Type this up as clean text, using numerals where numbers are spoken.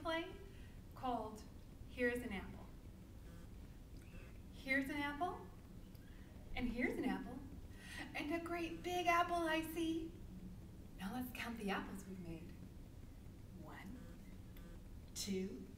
play called Here's an Apple. Here's an apple, and here's an apple, and a great big apple I see. Now let's count the apples we've made. 1, 2,